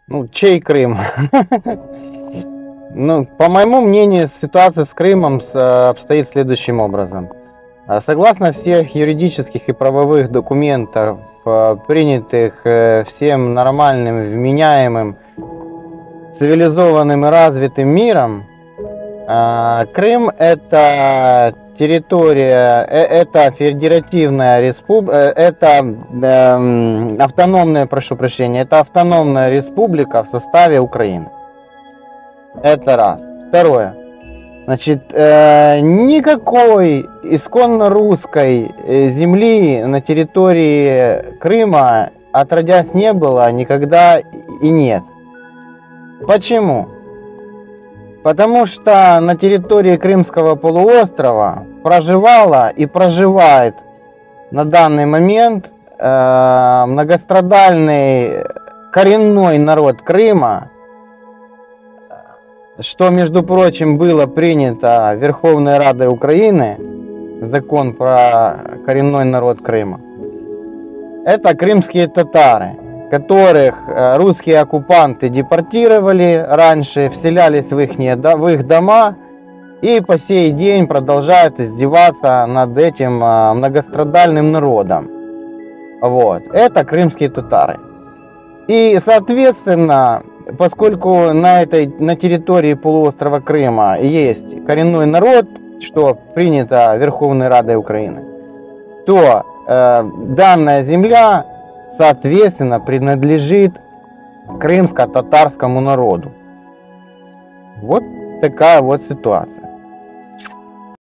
Ну, чей Крым? Ну, по моему мнению, ситуация с Крымом обстоит следующим образом. Согласно всех юридических и правовых документов, принятых всем нормальным, вменяемым, цивилизованным и развитым миром, Крым — это территория, это федеративная республика, это автономная, прошу прощения, это автономная республика в составе Украины. Это раз. Второе. Значит, никакой исконно русской земли на территории Крыма отродясь не было, никогда и нет. Почему? Потому что на территории Крымского полуострова проживала и проживает на данный момент многострадальный коренной народ Крыма, что, между прочим, было принято Верховной Радой Украины, закон про коренной народ Крыма. Это крымские татары, которых русские оккупанты депортировали раньше, вселялись в их дома и по сей день продолжают издеваться над этим многострадальным народом. Вот. Это крымские татары. И, соответственно, поскольку на территории полуострова Крыма есть коренной народ, что принято Верховной Радой Украины, то данная земля, соответственно, принадлежит крымско-татарскому народу. Вот такая вот ситуация.